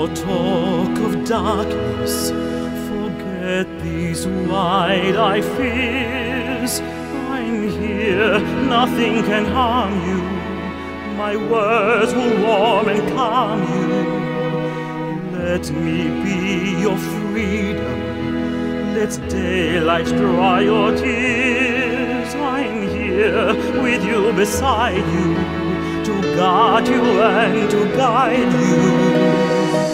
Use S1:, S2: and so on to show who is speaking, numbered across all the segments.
S1: talk of darkness, forget these wide-eyed fears. I'm here, nothing can harm you. My words will warm and calm you. Let me be your freedom. Let daylight dry your tears. I'm here with you, beside you, to guard you and to guide you.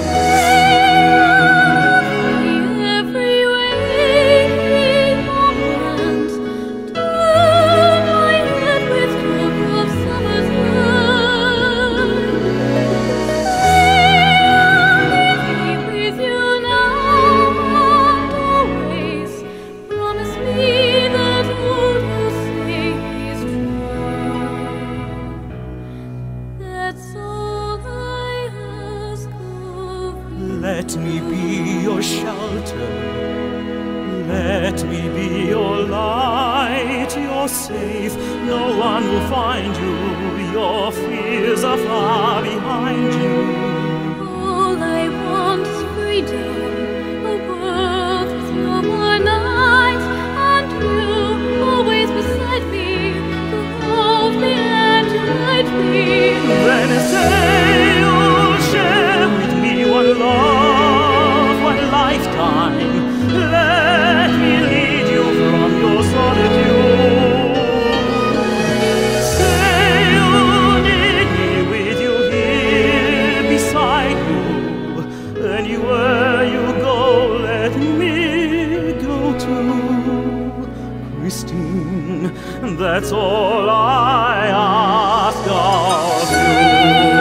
S1: Let me be your shelter. Let me be your light. You're safe, no one will find you. Your fears are far behind you.
S2: All I want is freedom, a world with no more night, and you always beside me, to hold me and to guide me.
S1: Then say you'll share with me one love, one lifetime. Let me lead you from your solitude. Say you need me with you here beside you. Anywhere you go, let me go too. Christine, that's all I ask of you.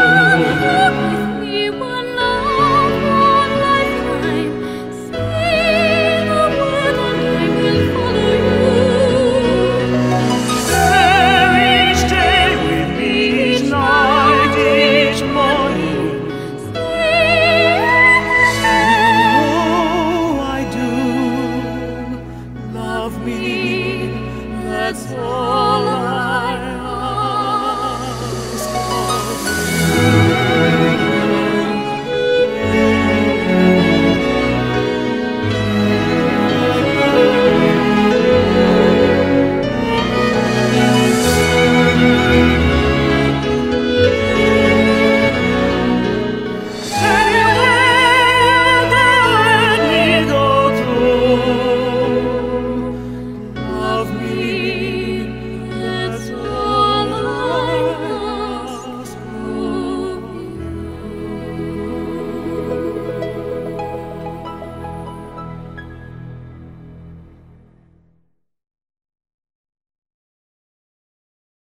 S2: That's all I ask of you.